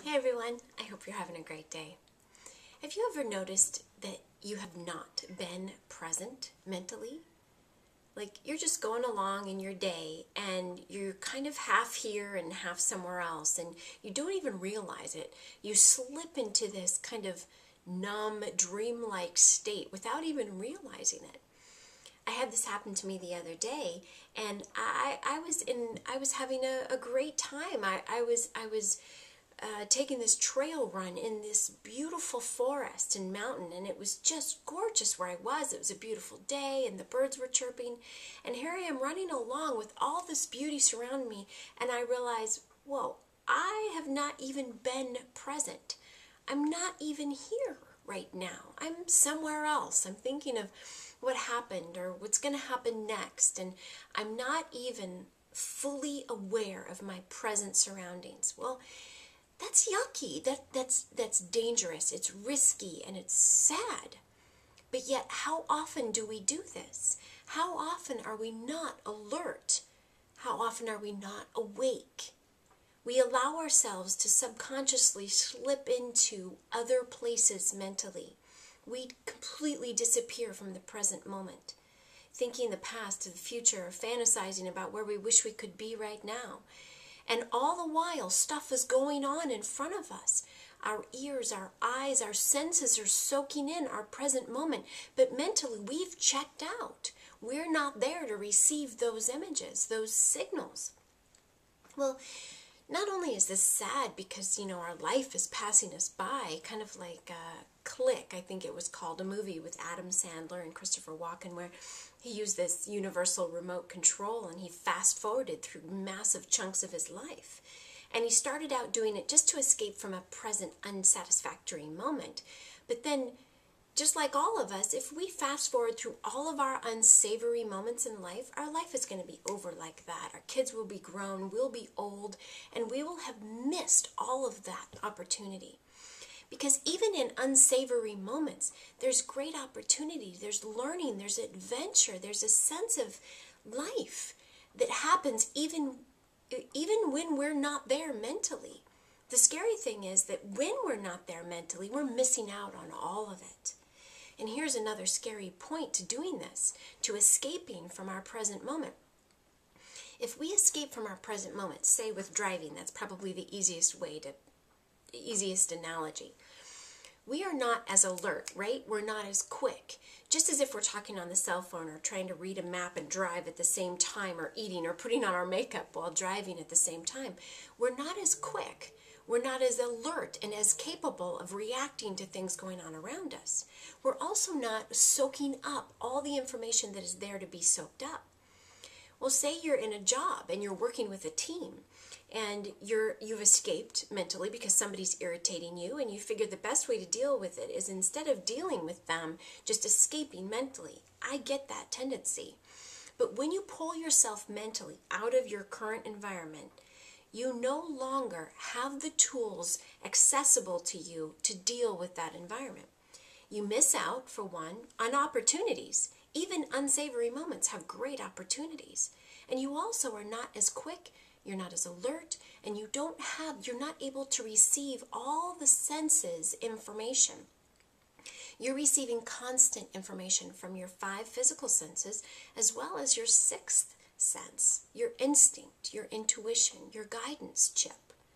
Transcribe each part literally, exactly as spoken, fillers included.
Hey everyone, I hope you're having a great day. Have you ever noticed that you have not been present mentally? Like you're just going along in your day and you're kind of half here and half somewhere else and you don't even realize it. You slip into this kind of numb, dreamlike state without even realizing it. I had this happen to me the other day, and I I was in I was having a, a great time. I, I was I was uh, taking this trail run in this beautiful forest and mountain, and it was just gorgeous where I was. It was a beautiful day, and the birds were chirping, and here I am running along with all this beauty surrounding me, and I realize, whoa, I have not even been present. I'm not even here right now. I'm somewhere else. I'm thinking of what happened or what's going to happen next, and I'm not even fully aware of my present surroundings. Well, that's yucky. That that's that's dangerous. It's risky and it's sad. But yet, how often do we do this? How often are we not alert? How often are we not awake? We allow ourselves to subconsciously slip into other places mentally. We completely disappear from the present moment, thinking the past to the future, or fantasizing about where we wish we could be right now. And all the while, stuff is going on in front of us. Our ears, our eyes, our senses are soaking in our present moment. But mentally, we've checked out. We're not there to receive those images, those signals. Well, not only is this sad because, you know, our life is passing us by, kind of like uh, Click, I think it was called, a movie with Adam Sandler and Christopher Walken, where he used this universal remote control and he fast forwarded through massive chunks of his life. And he started out doing it just to escape from a present unsatisfactory moment. But then, just like all of us, if we fast forward through all of our unsavory moments in life, our life is going to be over like that. Our kids will be grown, we'll be old, and we will have missed all of that opportunity. Because even in unsavory moments, there's great opportunity, there's learning, there's adventure, there's a sense of life that happens even, even when we're not there mentally. The scary thing is that when we're not there mentally, we're missing out on all of it. And here's another scary point to doing this, to escaping from our present moment. If we escape from our present moment, say with driving, that's probably the easiest way to, easiest analogy. We are not as alert, right? We're not as quick. Just as if we're talking on the cell phone or trying to read a map and drive at the same time, or eating or putting on our makeup while driving at the same time. We're not as quick. We're not as alert and as capable of reacting to things going on around us. We're also not soaking up all the information that is there to be soaked up. Well, say you're in a job and you're working with a team and you're, you've escaped mentally because somebody's irritating you, and you figure the best way to deal with it is, instead of dealing with them, just escaping mentally. I get that tendency. But when you pull yourself mentally out of your current environment, you no longer have the tools accessible to you to deal with that environment. You miss out, for one, on opportunities. Even unsavory moments have great opportunities. And you also are not as quick, you're not as alert, and you don't have, you're not able to receive all the senses information. You're receiving constant information from your five physical senses, as well as your sixth sense, your instinct, your intuition, your guidance chip.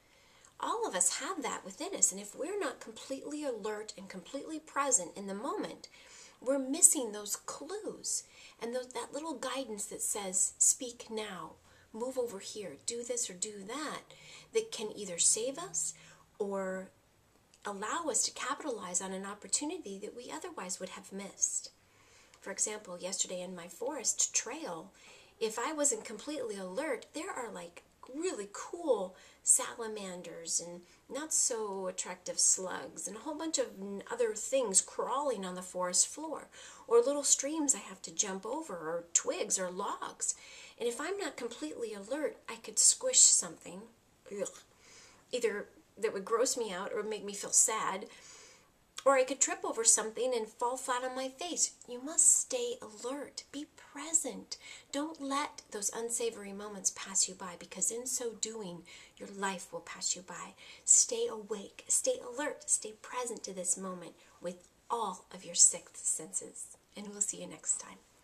All of us have that within us, and if we're not completely alert and completely present in the moment, we're missing those clues and those, that little guidance that says, speak now, move over here, do this or do that, that can either save us or allow us to capitalize on an opportunity that we otherwise would have missed. For example, yesterday in my forest trail, if I wasn't completely alert, there are like really cool salamanders and not so attractive slugs and a whole bunch of other things crawling on the forest floor, or little streams I have to jump over, or twigs or logs. And if I'm not completely alert, I could squish something, ugh, either that would gross me out or make me feel sad, Or I could trip over something and fall flat on my face. You must stay alert. Be present. Don't let those unsavory moments pass you by, because in so doing, your life will pass you by. Stay awake. Stay alert. Stay present to this moment with all of your sixth senses. And we'll see you next time.